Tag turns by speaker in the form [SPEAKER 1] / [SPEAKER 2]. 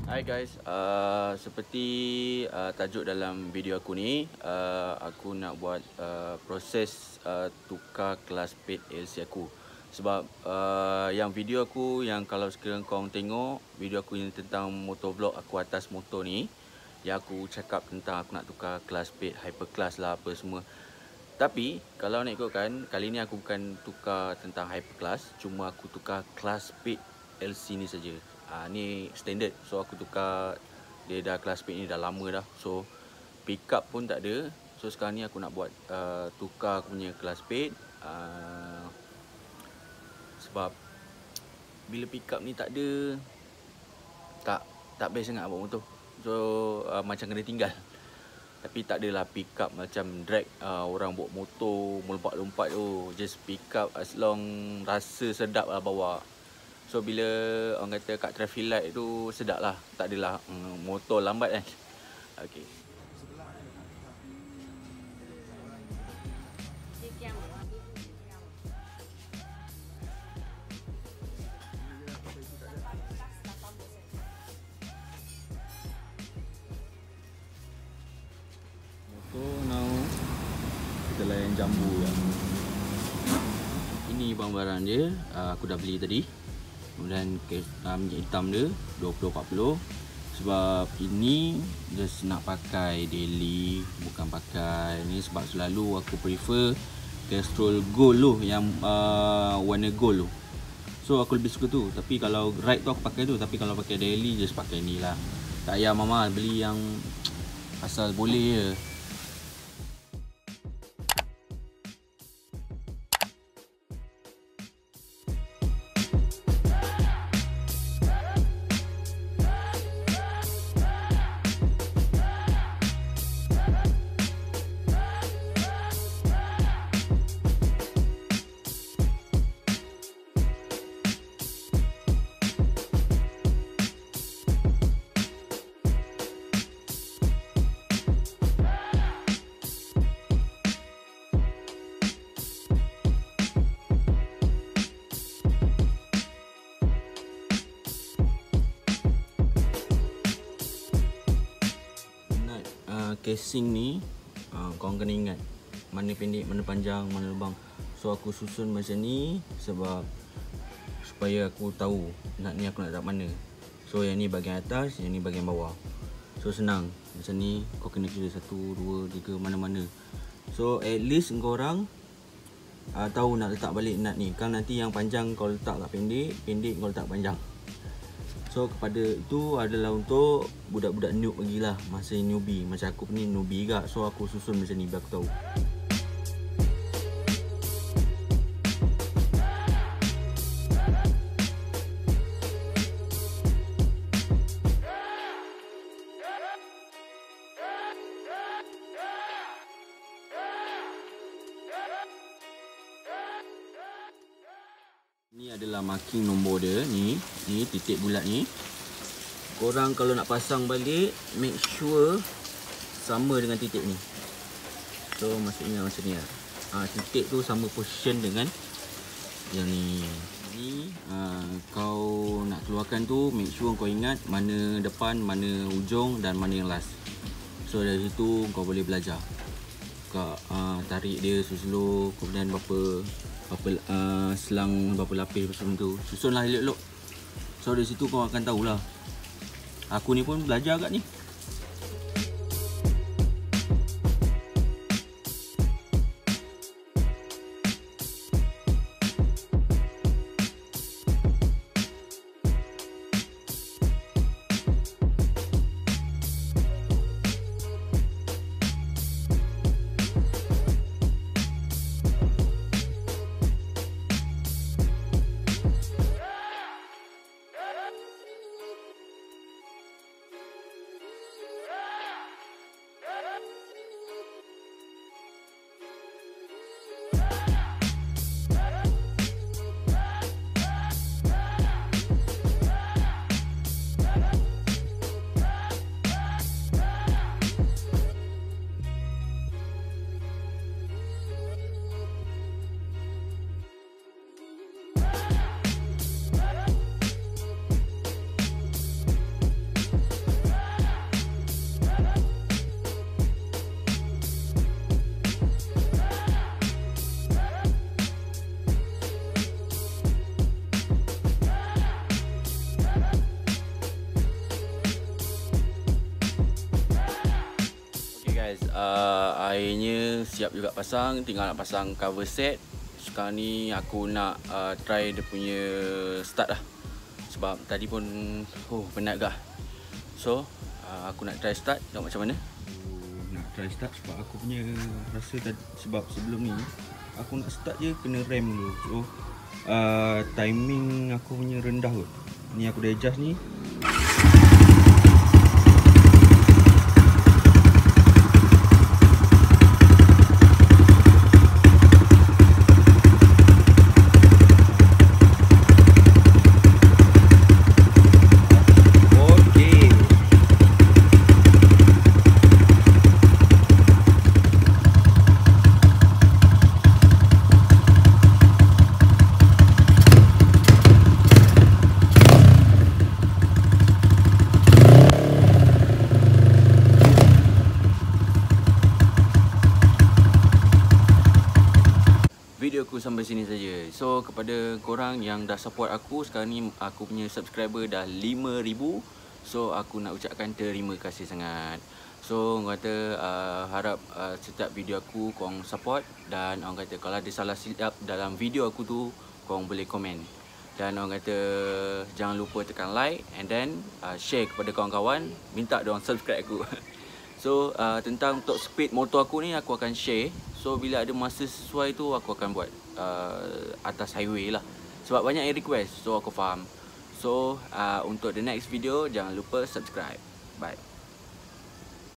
[SPEAKER 1] Hai guys, seperti tajuk dalam video aku ni, aku nak buat proses tukar kelas plate LC aku. Sebab yang video aku yang kalau sekiranya korang tengok video aku yang tentang motovlog aku atas motor ni, yang aku cakap tentang aku nak tukar kelas plate hyper class lah apa semua. Tapi kalau nak ikutkan, kali ni aku bukan tukar tentang hyper class, cuma aku tukar kelas plate LC ni saja. Ni standard, so aku tukar. Dia dah kelas plate ni dah lama dah, so pickup pun tak ada. So sekarang ni aku nak buat tukar aku punya kelas plate, sebab bila pickup ni tak ada, tak best sangat buat motor. So macam kena tinggal. Tapi tak adalah pickup macam drag orang bawa motor melompat-lompat tu. Just pickup as long rasa sedap lah bawa. So bila orang kata kat traffic light tu sedap lah. Tak adalah motor lambat kan. Okay. Motor now kita layan jambu lah. Ini barang-barang dia, aku dah beli tadi. Kemudian minyak hitam dia 20-40. Sebab ini just nak pakai daily, bukan pakai ni. Sebab selalu aku prefer Castrol Gold tu, yang warna gold tu. So aku lebih suka tu. Tapi kalau ride tu aku pakai tu. Tapi kalau pakai daily just pakai ni lah. Tak payah mama beli yang asal boleh je. Casing ni korang kena ingat mana pendek, mana panjang, mana lubang. So aku susun macam ni sebab supaya aku tahu nak ni aku nak tak mana. So yang ni bahagian atas, yang ni bahagian bawah. So senang. Macam ni kau kena kira 1, 2, 3 mana-mana. So at least korang tahu nak letak balik nut ni. Kan nanti yang panjang kau letak kat pendek, pendek kau letak panjang. So kepada itu adalah untuk budak-budak noob lagi lah, masih newbie. Macam aku ni newbie juga. So aku susun macam ni biar aku tahu. Ni adalah marking nombor dia. Ni titik bulat ni. Korang kalau nak pasang balik, make sure sama dengan titik ni. So maksudnya macam ni lah. Titik tu sama position dengan yang ni. Ni kau nak keluarkan tu, make sure kau ingat mana depan, mana ujung dan mana yang last. So dari situ kau boleh belajar. Kau tarik dia slow, kemudian berapa selang berapa lapis macam tu. Susunlah elok-elok. So dari situ kau akan tahulah. Aku ni pun belajar kat ni. guys, airnya siap juga pasang, tinggal nak pasang cover set. Sekarang ni aku nak try dia punya start lah. Sebab tadi pun penat gah. So aku nak try start, tengok macam mana. Nak try start sebab aku punya rasa tadi, sebab sebelum ni aku nak start je kena rem dulu. So timing aku punya rendah kot. Ni aku dah adjust ni. Video aku sampai sini saja. So kepada korang yang dah support aku, sekarang ni aku punya subscriber dah 5,000. So aku nak ucapkan terima kasih sangat. So orang kata harap setiap video aku korang support. Dan orang kata kalau ada salah silap dalam video aku tu, korang boleh komen. Dan orang kata jangan lupa tekan like and then share kepada kawan-kawan. Minta diorang subscribe aku. So tentang top speed motor aku ni aku akan share. So bila ada masa sesuai tu aku akan buat atas highway lah. Sebab banyak yang request, so aku faham. So untuk the next video jangan lupa subscribe. Bye.